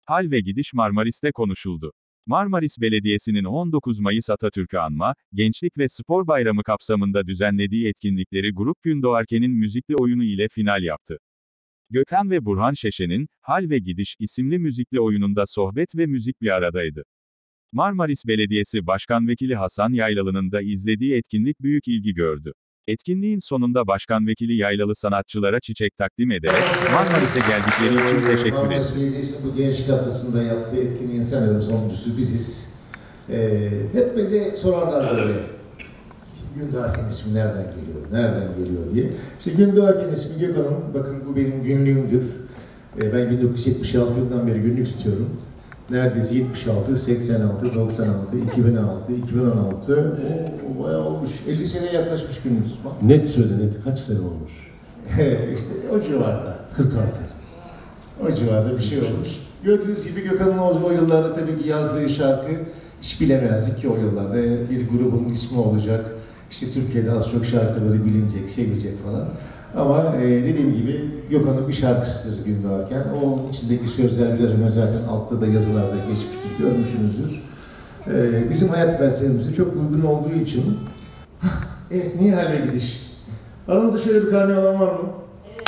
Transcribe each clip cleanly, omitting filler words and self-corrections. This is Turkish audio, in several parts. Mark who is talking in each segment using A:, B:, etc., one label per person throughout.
A: Hal ve gidiş Marmaris'te konuşuldu. Marmaris Belediyesi'nin 19 Mayıs Atatürk'ü anma, Gençlik ve Spor Bayramı kapsamında düzenlediği etkinlikleri Grup Gündoğarken'in müzikli oyunu ile final yaptı. Gökhan ve Burhan Şeşen'in, Hal ve Gidiş isimli müzikli oyununda sohbet ve müzik bir aradaydı. Marmaris Belediyesi Başkan Vekili Hasan Yaylalı'nın da izlediği etkinlik büyük ilgi gördü. Etkinliğin sonunda Başkan Vekili Yaylalı sanatçılara çiçek takdim ederek, Marmaris'e geldikleri için teşekkür etti.
B: Marmaris Belediyesi'nin bu Gençlik Haftası'nda yaptığı etkinliğin sanırım sonuncusu biziz. Hep bize sorarlar böyle. İşte Gündoğarken ismi nereden geliyor, nereden geliyor diye. İşte Gündoğarken ismi Gökhan'ın, bakın bu benim günlüğümdür. Ben 1976 yılından beri günlük tutuyorum. Neredeyse 76, 86, 96, 2006, 2016, o bayağı olmuş. 50 seneye yaklaşmış günlük tutma.
C: Net söyle, net. Kaç sene olmuş?
B: İşte o civarda.
C: 46.
B: O civarda bir şey olmuş. Gördüğünüz gibi Gökhan'ın o yıllarda tabii ki yazdığı şarkı hiç bilemezdik ki o yıllarda. Bir grubun ismi olacak, işte Türkiye'de az çok şarkıları bilinecek, sevilecek falan. Ama dediğim gibi Gökhan'ın bir şarkısıdır Gündoğarken. O içindeki sözler biraz önce zaten altta da yazılarda geçmiştir, görmüşsünüzdür. Bizim hayat felsefemize çok uygun olduğu için... Evet, niye hal ve gidiş? Aranızda şöyle bir karne olan var mı?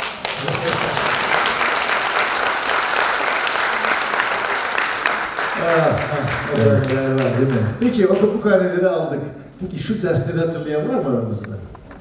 B: O karneler var değil mi? Peki, bu karneleri aldık. Peki şu dersleri hatırlayan var mı aramızda?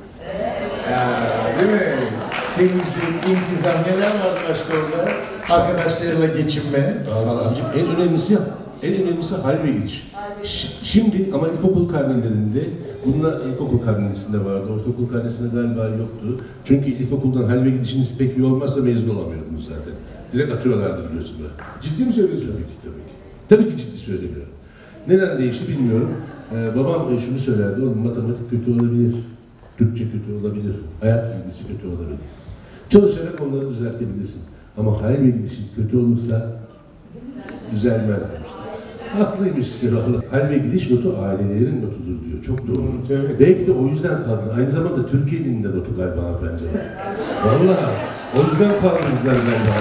B: Değil mi? Temizlik, intizam, neler var başka orada? Arkadaşlarıyla geçinme falan.
C: En önemlisi hal ve gidiş. Şimdi ama ilkokul karnelerinde, bunlar ilkokul karnesinde vardı, ortaokul karnesinde galiba yoktu. Çünkü ilkokuldan hal ve gidişiniz pek iyi olmazsa mezun olamıyordunuz zaten. Direkt atıyorlardı biliyorsun böyle.
B: Ciddi mi söylüyorsun?
C: Tabii ki. Tabii ki ciddi söylemiyorum. Neden değişti bilmiyorum. Babam şunu söylerdi, oğlum matematik kötü olabilir, Türkçe kötü olabilir, hayat bilgisi kötü olabilir. Çalışarak onları düzeltebilirsin. Ama hal ve gidişin kötü olursa düzelmez demişti. Haklıymış Allah. Hal ve gidiş notu ailelerin notudur diyor. Çok doğru. Evet. Belki de o yüzden kaldı. Aynı zamanda Türkiye dilinde notu galiba hanımefendi. Vallahi o yüzden kaldırdılar galiba.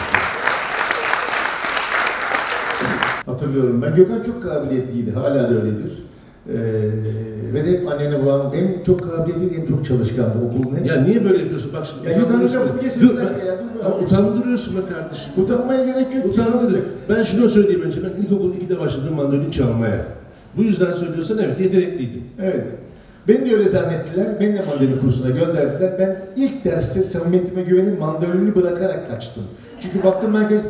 B: Hatırlıyorum ben. Gökhan çok kabiliyetliydi. Hala da öyledir. Ve de hep annene babam hem çok kabiliyetliydi hem çok çalışkandı. Okulun hep.
C: Ya niye böyle yapıyorsun? Bak şimdi.
B: Ya Gökhan'ın lafını kesin.
C: Ama utandırıyorsun be kardeşim.
B: Utanmaya gerek yok.
C: Utandıracak. Ben şunu söyleyeyim önce. Ben ilkokul 2'de başladım mandolin çalmaya. Bu yüzden söylüyorsan evet yetenekliydim.
B: Evet. Beni de öyle zannettiler. Beni de mandolin kursuna gönderdiler. Ben ilk derste samimiyetime güvenip mandolini bırakarak kaçtım. Çünkü baktım herkes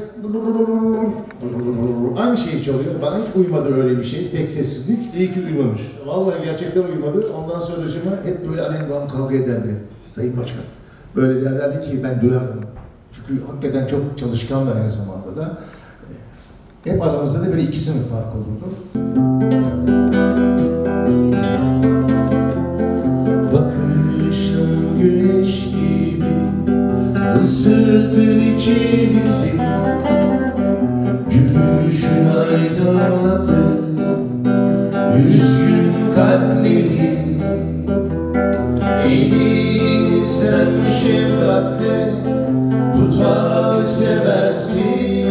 B: aynı şeyi çalıyor. Bana hiç uymadı öyle bir şey. Tek sessizlik.
C: İyi ki uymamış.
B: Vallahi gerçekten uymadı. Ondan sonra hep böyle annem babam kavga ederdi. Sayın Başkan. Böyle derlerdi ki ben duyardım. Çünkü hakikaten çok çalışkandı aynı zamanda da. Hep aramızda da böyle 2 sınıf fark olurdu.
D: Bakışın güneş gibi ısıtır içimizi, gülüşün aydınlatır üzgün kalpleri. Elimizden şefkatle tutar seversin.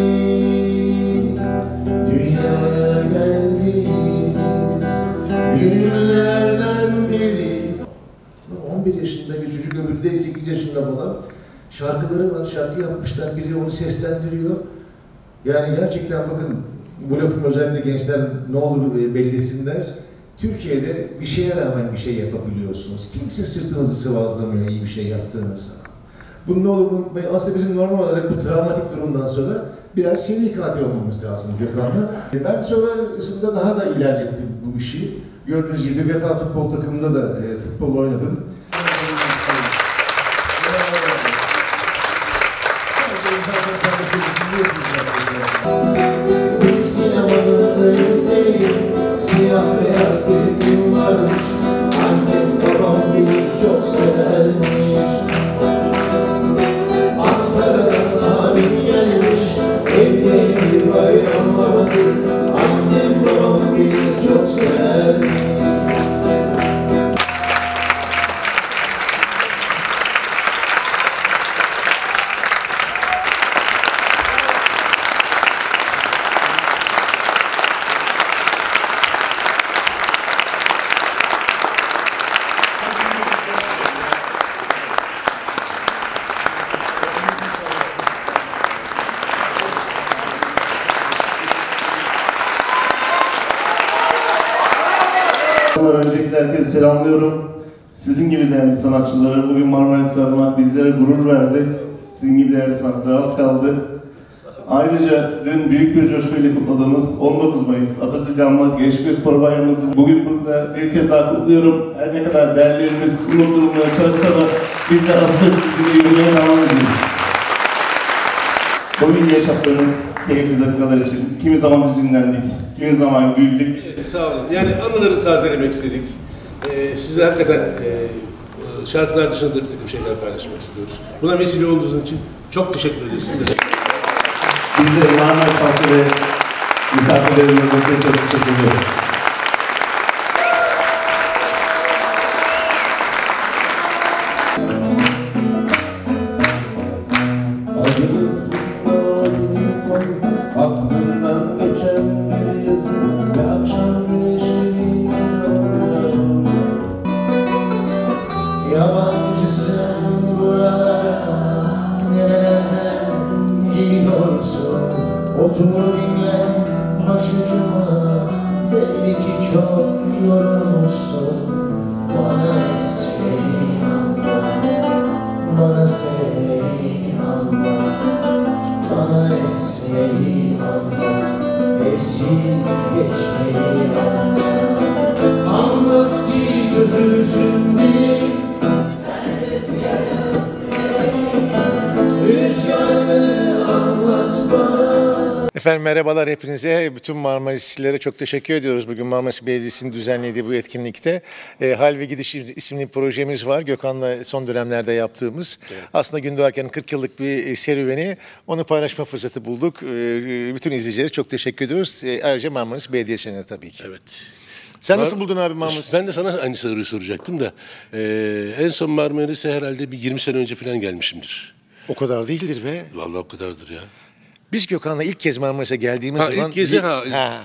D: Dünyaya geldiğimiz günlerden beri.
B: 11 yaşında bir çocuk, öbürü de 8 yaşında falan. Şarkıları var, şarkı yapmışlar, biri onu seslendiriyor. Yani gerçekten bakın, bu lafın özellikle gençler ne olur bellisinler. Türkiye'de bir şeye rağmen bir şey yapabiliyorsunuz. Kimse sırtınızı sıvazlamıyor iyi bir şey yaptığınız zaman. Bunu ne olur unutmayın. Aslında bizim normal olarak bu travmatik durumdan sonra birer seri katil olmamız lazım Gökhan'la. Ben sonrasında daha da ilerlettim bu işi. Gördüğünüz gibi Vefa futbol takımında da futbol oynadım.
D: Bir sinemanın önündeyim, siyah beyaz bir film varmış. Annem babam beni çok severmiş. Ankara'dan abim gelmiş, evde bir bayram havası. Annem babam beni çok severmiş.
E: Öncelikle herkese selamlıyorum. Sizin gibi değerli sanatçıları bugün Marmaris'te almak bizlere gurur verdi. Sizin gibi değerli sanatçılar az kaldı. Ayrıca dün büyük bir coşkuyla kutladığımız 19 Mayıs Atatürk Anma Gençlik ve Spor Bayramımızı bugün burada bir kez daha kutluyorum. Her ne kadar değerlerimiz gurur durumuna çalışsa da biz de Atatürk'ü yürümeye devam ediyoruz. Bugün yaşattığımız keyifli dakikalar için kimi zaman hüzünlendik, kimi zaman güldük.
C: Sağ olun. Yani anıları tazelemek istedik. Sizle hakikaten şarkılar dışında da bir takım şeyler paylaşmak istiyoruz. Buna vesile olduğunuz için çok teşekkür ederiz sizlere.
E: Biz de Marmaris halkı ve misafirlerimize çok teşekkür ediyoruz.
D: Adını futbolunu koy, aklından geçen bir yazı ve akşam güneşleri yanıyor. Yabancısın buralara, nerelerden geliyorsun? Otur dinle başucuma, belli ki çok yorulmuşsun. Bana esmeyi anla, bana sevmeyi anla, bana esmeyi anla, esip geçmeyi anla. Anlat ki çözülsün diye, rüzgarını anlat bana.
B: Efendim merhabalar hepinize. Bütün Marmarislilere çok teşekkür ediyoruz. Bugün Marmaris Belediyesi'nin düzenlediği bu etkinlikte. Hal ve Gidiş isimli projemiz var. Gökhan'la son dönemlerde yaptığımız. Evet. Aslında Gündoğarken'in 40 yıllık bir serüveni. Onu paylaşma fırsatı bulduk. Bütün izleyicilere çok teşekkür ediyoruz. Ayrıca Marmaris Belediyesi'ne tabii ki.
C: Evet.
B: Sen nasıl buldun abi Marmaris?
C: Ben de sana aynı soruyu soracaktım da. En son Marmaris'e herhalde bir 20 sene önce falan gelmişimdir.
B: O kadar değildir be.
C: Vallahi o kadardır ya.
B: Biz Gökhan'la ilk kez Marmaris'e geldiğimiz zaman...
C: ilk kezi
B: Ama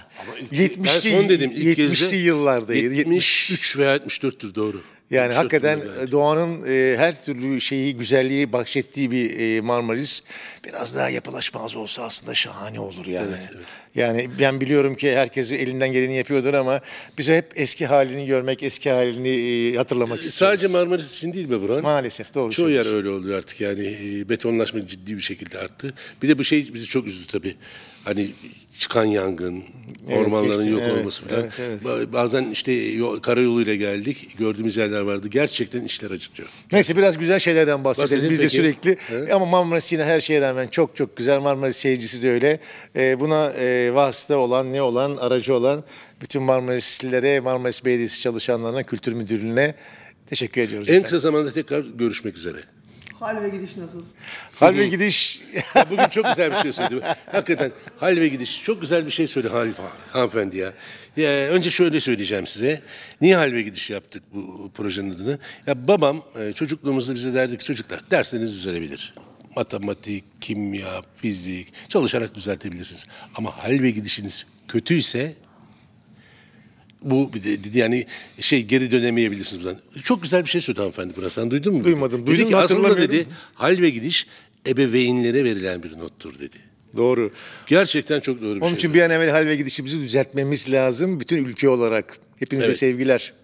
B: 70'li yıllardaydı.
C: 73 veya 74'tür doğru.
B: Yani hakikaten doğanın her türlü şeyi, güzelliği bahşettiği bir Marmaris. Biraz daha yapılaşma az olsa aslında şahane olur yani. Evet, evet. Yani ben biliyorum ki herkes elinden geleni yapıyordur ama bize hep eski halini görmek, eski halini hatırlamak istiyoruz.
C: Sadece Marmaris için değil mi Burhan?
B: Maalesef doğru
C: Çoğu yer öyle oluyor artık yani betonlaşma ciddi bir şekilde arttı. Bir de bu şey bizi çok üzdü tabii. Hani çıkan yangın, ormanların yok olması falan. Evet. Bazen işte karayoluyla geldik, gördüğümüz yerler vardı. Gerçekten işler acıtıyor.
B: Neyse biraz güzel şeylerden bahsedelim. Biz de sürekli. Evet. Ama Marmaris yine her şeye rağmen çok çok güzel. Marmaris seyircisi de öyle. Buna vasıta olan, aracı olan bütün Marmarislilere, Marmaris Belediyesi çalışanlarına, Kültür Müdürlüğü'ne teşekkür ediyoruz.
C: En kısa zamanda tekrar görüşmek üzere.
F: Hal ve gidiş nasıl?
B: Hal ve gidiş.
C: Bugün çok güzel bir şey söyledi. Hakikaten hal ve gidiş. Çok güzel bir şey söyledi hanımefendi ya. Önce şöyle söyleyeceğim size. Niye hal ve gidiş yaptık bu projenin adını? Ya babam çocukluğumuzda bize derdi ki çocuklar dersleriniz düzelebilir. Matematik, kimya, fizik çalışarak düzeltebilirsiniz. Ama hal ve gidişiniz kötüyse bu dedi yani geri dönemeyebilirsiniz buradan. Çok güzel bir şey söyledi hanımefendi buna. Sen duydun mu?
B: Duymadım.
C: Dedi ki aslında dedi hal ve gidiş ebeveynlere verilen bir nottur dedi.
B: Doğru.
C: Gerçekten çok doğru bir şey.
B: Onun için bir an evvel hal ve gidişimizi düzeltmemiz lazım. Bütün ülke olarak. Hepinize sevgiler.